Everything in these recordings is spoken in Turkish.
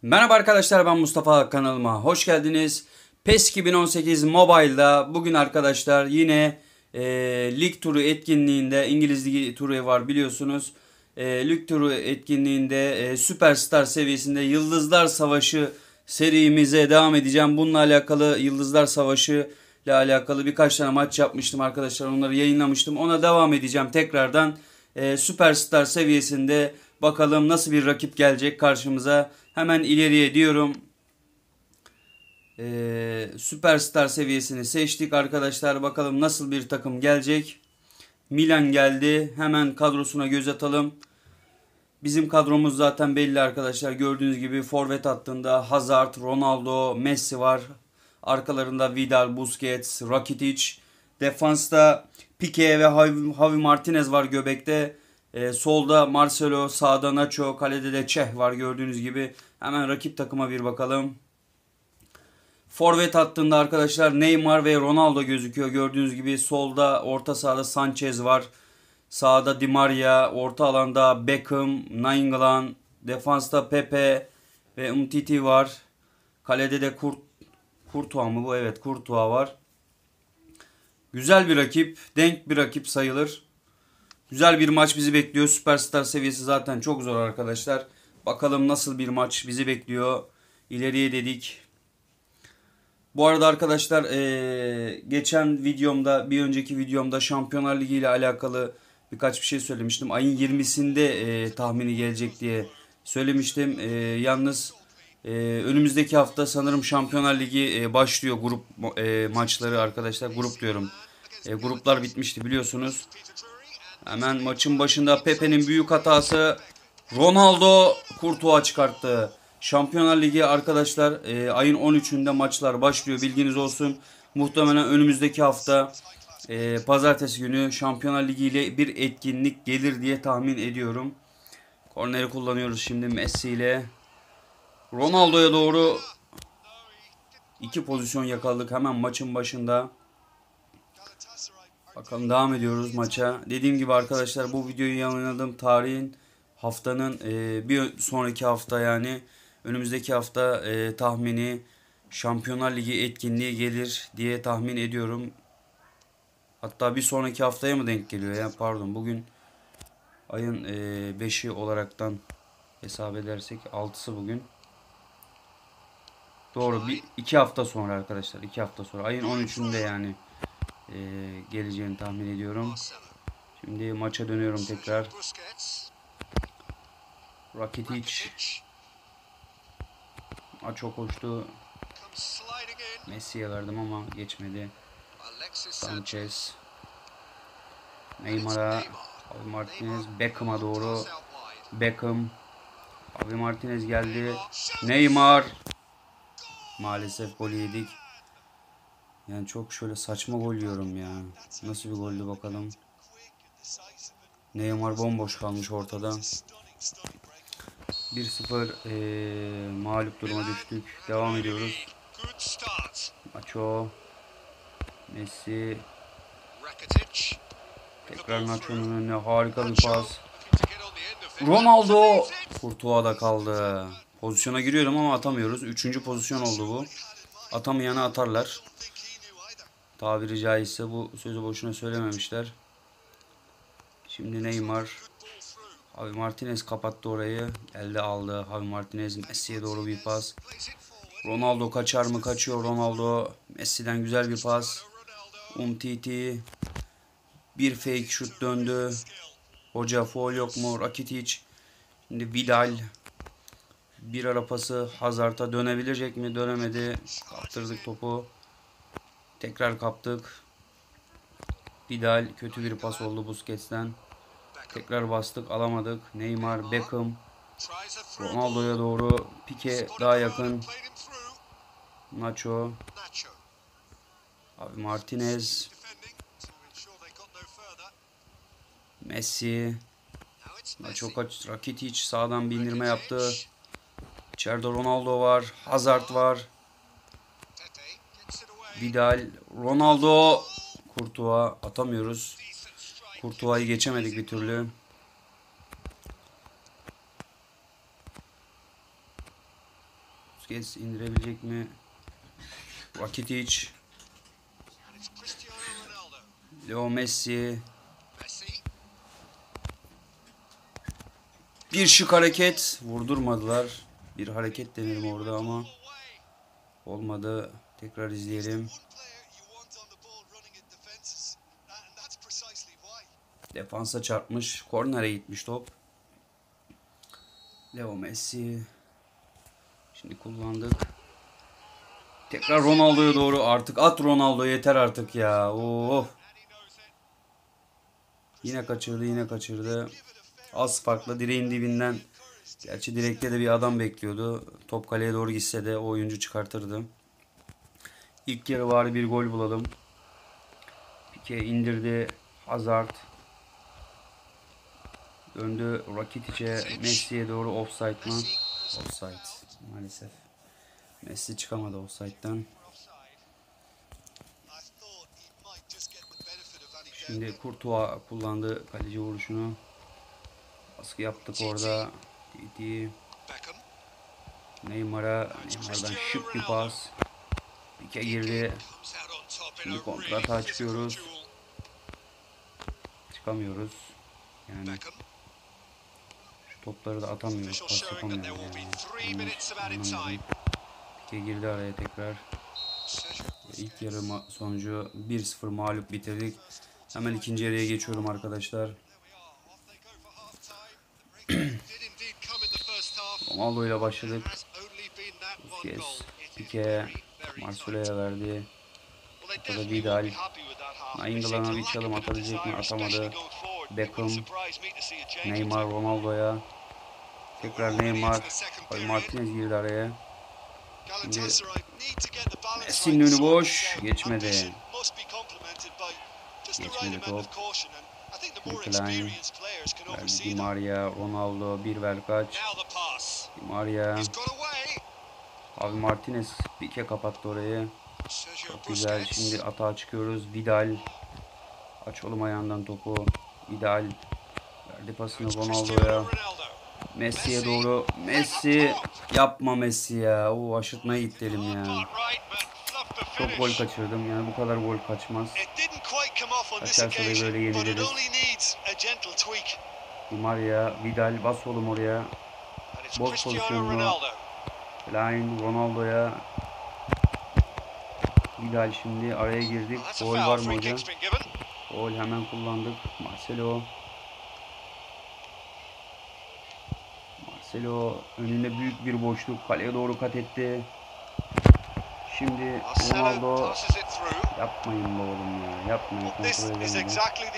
Merhaba arkadaşlar, ben Mustafa, kanalıma hoş geldiniz. PES 2018 Mobile'da bugün arkadaşlar yine lig turu etkinliğinde, İngiliz Ligi turu var biliyorsunuz. Lig turu etkinliğinde Süperstar seviyesinde Yıldızlar Savaşı serimize devam edeceğim. Bununla alakalı, Yıldızlar Savaşı ile alakalı birkaç tane maç yapmıştım arkadaşlar. Onları yayınlamıştım. Ona devam edeceğim tekrardan. Süperstar seviyesinde bakalım nasıl bir rakip gelecek karşımıza. Hemen ileriye diyorum. Süperstar seviyesini seçtik arkadaşlar. Bakalım nasıl bir takım gelecek. Milan geldi. Hemen kadrosuna göz atalım. Bizim kadromuz zaten belli arkadaşlar. Gördüğünüz gibi forvet hattında Hazard, Ronaldo, Messi var. Arkalarında Vidal, Busquets, Rakitic. Defansta Pique ve Javi Martinez var göbekte. Solda Marcelo, sağda Nacho, kalede de Çeh var gördüğünüz gibi. Hemen rakip takıma bir bakalım. Forvet hattında arkadaşlar Neymar ve Ronaldo gözüküyor. Gördüğünüz gibi solda, orta sahada Sanchez var. Sağda Di Maria, orta alanda Beckham, Nainggolan, defansta Pepe ve Umtiti var. Kalede de Courtois mı bu? Evet, Courtois var. Güzel bir rakip, denk bir rakip sayılır. Güzel bir maç bizi bekliyor. Süperstar seviyesi zaten çok zor arkadaşlar. Bakalım nasıl bir maç bizi bekliyor. İleriye dedik. Bu arada arkadaşlar geçen videomda, bir önceki videomda Şampiyonlar Ligi ile alakalı birkaç bir şey söylemiştim. Ayın 20'sinde tahmini gelecek diye söylemiştim. Yalnız önümüzdeki hafta sanırım Şampiyonlar Ligi başlıyor, grup maçları arkadaşlar. Grup diyorum. Gruplar bitmişti biliyorsunuz. Hemen maçın başında Pepe'nin büyük hatası, Ronaldo Courtois çıkarttı. Şampiyonlar Ligi arkadaşlar ayın 13'ünde maçlar başlıyor, bilginiz olsun. Muhtemelen önümüzdeki hafta pazartesi günü Şampiyonlar Ligi ile bir etkinlik gelir diye tahmin ediyorum. Korneri kullanıyoruz şimdi Messi ile. Ronaldo'ya doğru iki pozisyon yakaladık hemen maçın başında. Bakalım, devam ediyoruz maça. Dediğim gibi arkadaşlar, bu videoyu yayınladığım tarihin, haftanın bir sonraki hafta, yani önümüzdeki hafta tahmini Şampiyonlar Ligi etkinliği gelir diye tahmin ediyorum. Hatta bir sonraki haftaya mı denk geliyor ya, pardon, bugün ayın 5'i olaraktan hesap edersek 6'sı bugün. Doğru, iki hafta sonra arkadaşlar, 2 hafta sonra ayın 13'ünde yani geleceğini tahmin ediyorum. Şimdi maça dönüyorum tekrar. Rakitic. Çok hoştu. Messi'ye verdim ama geçmedi. Sanchez. Neymar'a. Javi Martinez. Beckham'a doğru. Beckham. Javi Martinez geldi. Neymar. Maalesef golü yedik. Yani çok şöyle saçma gol yiyorum ya. Nasıl bir goldü bakalım. Neymar bomboş kalmış ortada. 1-0 mağlup duruma düştük. Devam ediyoruz. Nacho. Messi. Tekrar Nacho'nun önüne harika bir pas. Ronaldo. Courtois'da kaldı. Pozisyona giriyorum ama atamıyoruz. 3. pozisyon oldu bu. Atamayanı atarlar. Tabiri caizse bu sözü boşuna söylememişler. Şimdi Neymar. Javi Martinez kapattı orayı. Geldi, aldı. Javi Martinez Messi'ye doğru bir pas. Ronaldo kaçar mı? Kaçıyor Ronaldo. Messi'den güzel bir pas. Umtiti. Bir fake şut döndü. Hoca foul yok mu? Rakitic. Şimdi Vidal. Bir ara pası Hazard'a dönebilecek mi? Dönemedi. Kaptırdık topu. Tekrar kaptık. Vidal, kötü bir pas oldu Busquets'ten. Tekrar bastık, alamadık. Neymar, Beckham. Ronaldo'ya doğru. Pique daha yakın. Nacho. Javi Martinez. Messi. Nacho kaç. Rakitic sağdan bir indirme yaptı. İçeride Ronaldo var. Hazard var. Vidal. Ronaldo. Courtois. Atamıyoruz. Courtois'ı geçemedik bir türlü. Busquets indirebilecek mi? Rakitic. Leo Messi. Bir şık hareket. Vurdurmadılar. Bir hareket denedim orada ama olmadı. Tekrar izleyelim. Defansa çarpmış. Kornere gitmiş top. Leo Messi. Şimdi kullandık. Tekrar Ronaldo'ya doğru. Artık at Ronaldo, yeter artık ya. Oh. Yine kaçırdı. Az farklı direğin dibinden. Gerçi direkte de bir adam bekliyordu. Top kaleye doğru gitse de o oyuncu çıkartırdı. İlk yarı bari bir gol bulalım. Pique indirdi. Hazard. Döndü Rakitic'e. Messi'ye doğru. Offside mı? Offside. Maalesef. Messi çıkamadı offside'den. Şimdi Courtois kullandı kaleci vuruşunu. Baskı yaptık orada. Titi. Neymar'dan şık bir pas. Pique girdi. Şimdi kontrata çıkıyoruz. Çıkamıyoruz. Yani şu topları da atamıyoruz. Pas yapamıyoruz yani. Anlamadım. Pique girdi araya tekrar. İlk yarı sonucu 1-0 mağlup bitirdik. Hemen ikinci yarıya geçiyorum arkadaşlar. Ronaldo ile başladık. Busquets, Pique, Marcelo'ya verdi. Burada Vidal. Nainggolan'a bir çalım atabilecek mi? Atamadı. Beckham, Neymar Ronaldo'ya. Tekrar Neymar. Martinez girdi araya. Şimdi Messi'nin önü boş. Geçmedi top. Klein. Di Maria, Ronaldo. Bir ver kaç. Di Maria. Abi Martinez Pique kapattı orayı. Çok güzel. Şimdi atağa çıkıyoruz. Vidal. Aç oğlum ayağından topu. Vidal. Verdi pasını Ronaldo'ya. Messi'ye doğru. Messi. Yapma Messi ya. O aşırtmaya gitti elim ya. Çok gol kaçırdım. Yani bu kadar gol kaçmaz. Kaçarsa da böyle yeniliriz. Di Maria. Vidal. Bas oğlum oraya. Boz pozisyonunu. Klein Ronaldo'ya. Vidal şimdi araya girdik. Gol var mı hocam? Gol hemen kullandık. Marcelo önünde büyük bir boşluk. Kaleye doğru kat etti. Şimdi Ronaldo. Yapmayın be oğlum ya. Yapmayın. Kontrol edemedi.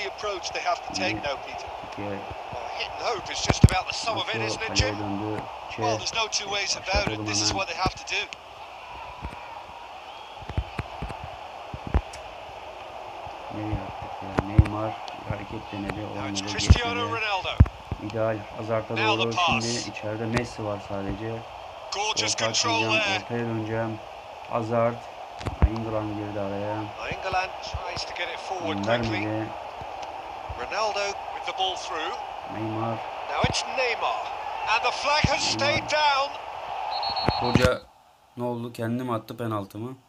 Kaleye döndü. Neymar hareket denedi. Olmadı. Geçmedi. Vidal Hazard'a doğru. Şimdi içeride Messi var sadece. Ortaya döneceğim. Hazard. Nainggolan girdi araya. Vermedi. Neymar. Hoca ne oldu? Kendi mi attı, penaltı mı?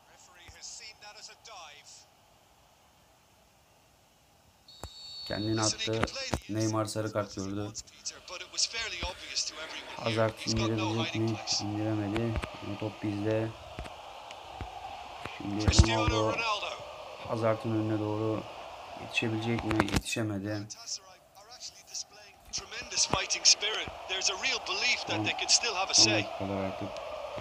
Kendini attı. Neymar sarı kart gördü. Hazard indirebilecek mi? İndiremedi. Top bizde. Şimdi Ronaldo Hazard'ın önüne doğru yetişebilecek mi? Yetişemedi. Son dakikalar artık.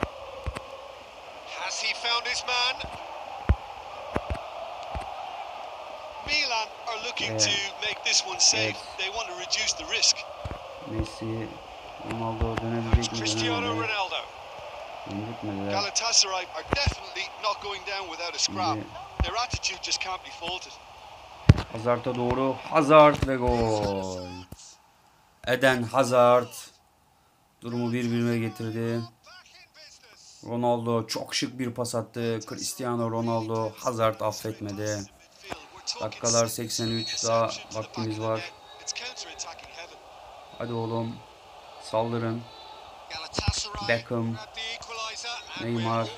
Milan are looking to make this one safe. They want to reduce the risk. Messi, Ronaldo dönebilecek mi? Cristiano Dönemedi. Ronaldo. Galatasaray are definitely not going down without a scrap. Their attitude just can't be faulted. Hazard'a doğru. Hazard ve gol. Eden Hazard durumu birbirine getirdi. Ronaldo çok şık bir pas attı. Cristiano Ronaldo Hazard affetmedi. Dakikalar 83, daha vaktimiz var. Hadi oğlum, saldırın. Beckham. Neymar.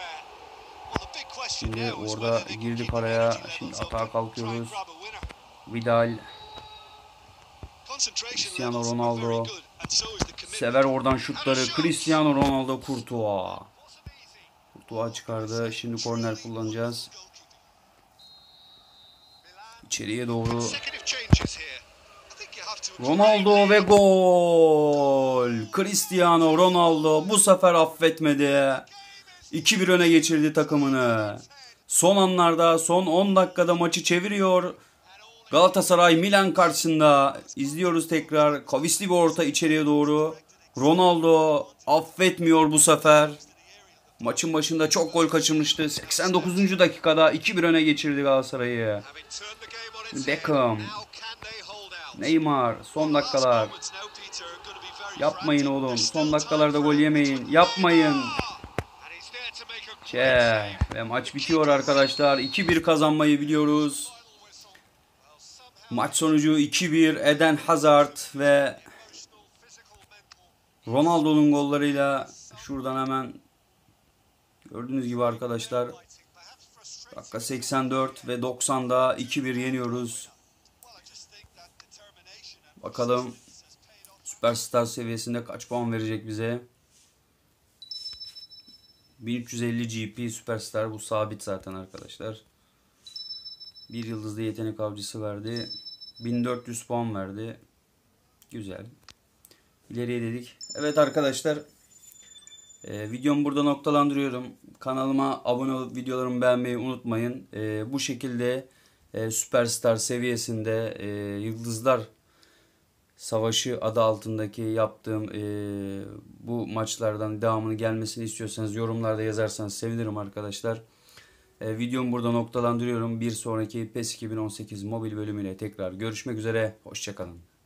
Şimdi orada girdik araya. Şimdi atağa kalkıyoruz. Vidal. Cristiano Ronaldo. Sever oradan şutları. Cristiano Ronaldo, Courtois. Courtois çıkardı. Şimdi korner kullanacağız. İçeriye doğru. Ronaldo ve gol. Cristiano Ronaldo bu sefer affetmedi. 2-1 öne geçirdi takımını. Son anlarda, son 10 dakikada maçı çeviriyor. Galatasaray Milan karşısında. İzliyoruz tekrar. Kavisli bir orta içeriye doğru. Ronaldo affetmiyor bu sefer. Maçın başında çok gol kaçırmıştı. 89. dakikada 2-1 öne geçirdi Galatasaray'ı. Beckham. Neymar. Son dakikalar. Yapmayın oğlum. Son dakikalarda gol yemeyin. Yapmayın. Ve maç bitiyor arkadaşlar. 2-1 kazanmayı biliyoruz. Maç sonucu 2-1. Eden Hazard ve Ronaldo'nun gollarıyla şuradan hemen gördüğünüz gibi arkadaşlar. Dakika 84 ve 90'da 2-1 yeniyoruz. Bakalım Süperstar seviyesinde kaç puan verecek bize. 1350 GP Süperstar, bu sabit zaten arkadaşlar. Bir yıldızlı yetenek avcısı verdi. 1400 puan verdi. Güzel. İleriye dedik. Evet arkadaşlar. Videomu burada noktalandırıyorum. Kanalıma abone olup videolarımı beğenmeyi unutmayın. Bu şekilde Süperstar seviyesinde Yıldızlar Savaşı adı altındaki yaptığım bu maçlardan devamını gelmesini istiyorsanız yorumlarda yazarsanız sevinirim arkadaşlar. Videomu burada noktalandırıyorum. Bir sonraki PES 2018 mobil bölümüyle tekrar görüşmek üzere. Hoşça kalın.